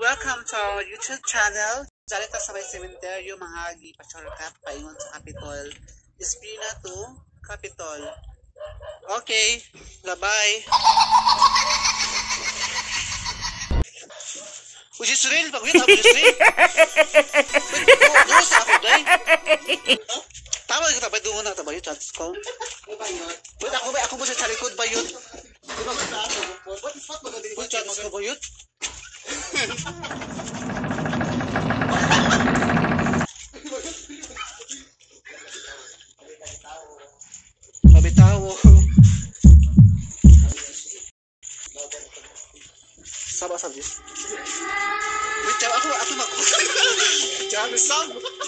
Welcome to our YouTube channel. Dali ta sa may sementeryo mga gipa-shortcut paingon sa Capitol. Espina to Capitol. Okay, bye-bye. Uji Sril, pag-wait ako, Uji Sril. Doon sa ako, day. Tama kita, ba't doon na, tabayo, chats ko. Wait, ako mo sa likod ba yun? Wait, chats ko ba yun? Mabitawo. Sabar. Wait, ako mag... Jangan sab.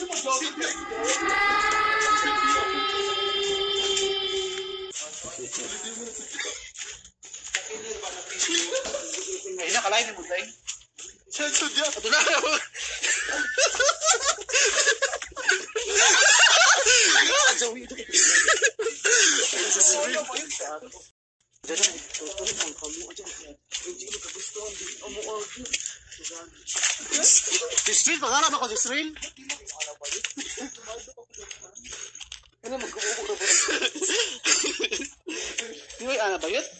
Ay, nakalain mo tayo. Siya, dia. Ito na ako. Jawi ito. Disril, pangarap ako Disril. Ano mag-uubo ka ba? Di ba yung ba yun?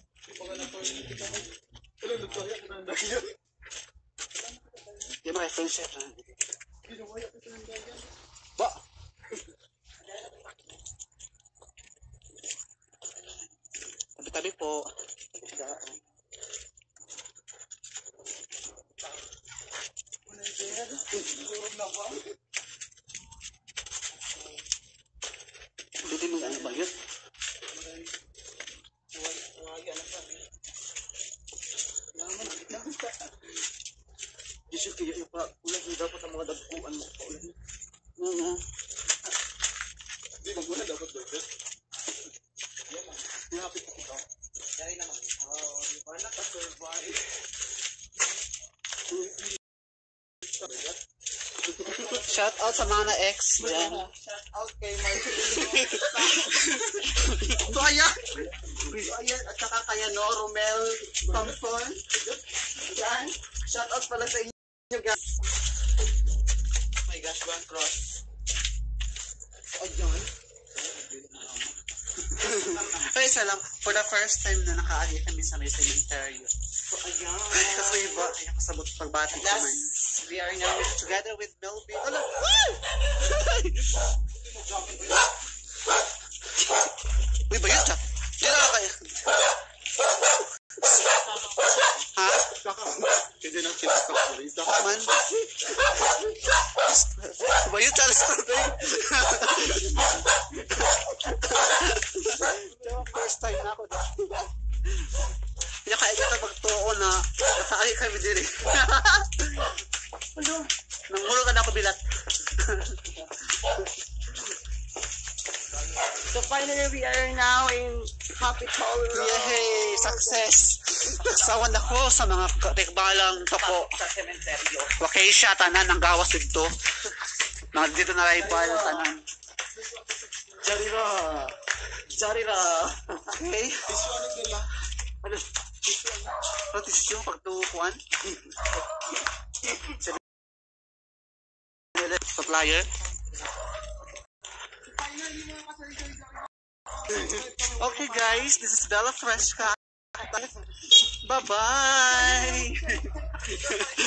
Di ba kay friendship na? Ba? Tabi-tabi po. Hindi mo ano ba yun? Gisip kaya yung ulan yung dapat ang mga dagpuan mo. Oo. Hindi mo muna dapat doon. Hinapit ko ito. Dari naman. Di ba nakasurvive? Shout out sa mga na-ex. Shout out kay Marcelino. Tuaya at saka kaya no, Romel Thompson. Yan. Shout out pala sa inyo guys. Oh my gosh, one cross. Ayan. Ay, salam. For the first time na nakaagi kami sa may cemetery. So, ayan. Ako iba. Ayan, kasabot pagbati naman. We are now together with Melvin. Hello! Uy, ba yun siya? Di na kaya. Ha? Hindi na kinakap. Man. Ba yun, Charles? First time na ako. Pinakaya kita magtuo na nakaagi kami diri. Nangulo ka na ako bilat. So finally we are now in Capitol Road. Yay! Success! Sawan ako sa mga tikbalang toko. Sa cementerio. Okay siya, tanan ng gawas dito. Dito na rival, tanan. Jarira! Okay? Ano? Notice yung pagtukuan? Supplier? Okay guys, this is Bella Fresca. Bye-bye!